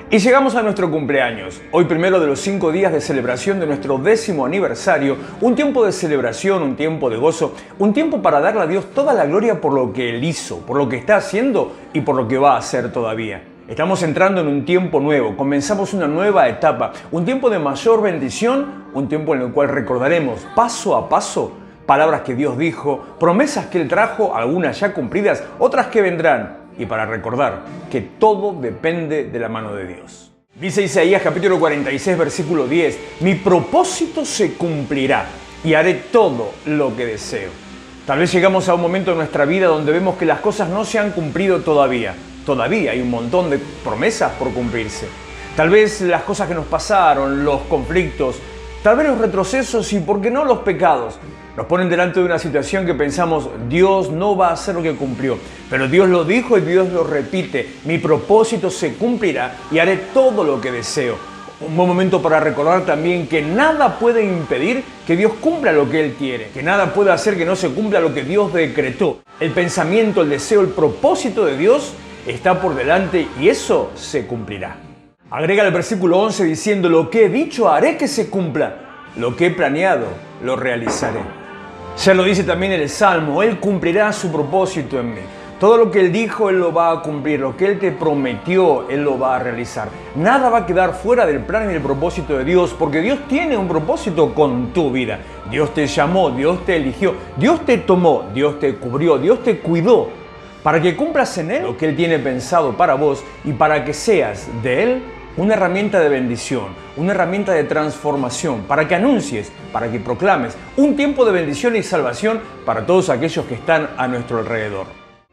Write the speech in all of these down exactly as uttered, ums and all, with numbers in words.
Y llegamos a nuestro cumpleaños, hoy primero de los cinco días de celebración de nuestro décimo aniversario, un tiempo de celebración, un tiempo de gozo, un tiempo para darle a Dios toda la gloria por lo que Él hizo, por lo que está haciendo y por lo que va a hacer todavía. Estamos entrando en un tiempo nuevo, comenzamos una nueva etapa, un tiempo de mayor bendición, un tiempo en el cual recordaremos paso a paso palabras que Dios dijo, promesas que Él trajo, algunas ya cumplidas, otras que vendrán. Y para recordar que todo depende de la mano de Dios. Dice Isaías capítulo cuarenta y seis versículo diez, mi propósito se cumplirá y haré todo lo que deseo. Tal vez llegamos a un momento en nuestra vida donde vemos que las cosas no se han cumplido todavía. Todavía hay un montón de promesas por cumplirse. Tal vez las cosas que nos pasaron, los conflictos, tal vez los retrocesos y, ¿por qué no, los pecados? Nos ponen delante de una situación que pensamos, Dios no va a hacer lo que cumplió. Pero Dios lo dijo y Dios lo repite. Mi propósito se cumplirá y haré todo lo que deseo. Un buen momento para recordar también que nada puede impedir que Dios cumpla lo que Él quiere. Que nada puede hacer que no se cumpla lo que Dios decretó. El pensamiento, el deseo, el propósito de Dios está por delante y eso se cumplirá. Agrega el versículo once diciendo, lo que he dicho haré que se cumpla. Lo que he planeado lo realizaré. Ya lo dice también el Salmo, Él cumplirá su propósito en mí. Todo lo que Él dijo, Él lo va a cumplir. Lo que Él te prometió, Él lo va a realizar. Nada va a quedar fuera del plan y del propósito de Dios, porque Dios tiene un propósito con tu vida. Dios te llamó, Dios te eligió, Dios te tomó, Dios te cubrió, Dios te cuidó, para que cumplas en Él lo que Él tiene pensado para vos y para que seas de Él una herramienta de bendición, una herramienta de transformación, para que anuncies, para que proclames un tiempo de bendición y salvación para todos aquellos que están a nuestro alrededor.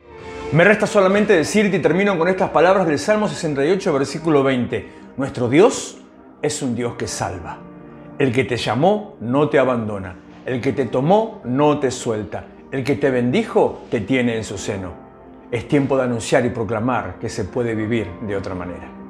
Me resta solamente decirte y termino con estas palabras del Salmo sesenta y ocho, versículo veinte. Nuestro Dios es un Dios que salva. El que te llamó no te abandona. El que te tomó no te suelta. El que te bendijo te tiene en su seno. Es tiempo de anunciar y proclamar que se puede vivir de otra manera.